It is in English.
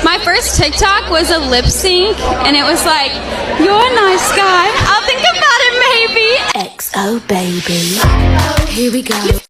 My first TikTok was a lip sync, and it was like, "You're a nice guy. I'll think about it maybe." XO baby. Here we go.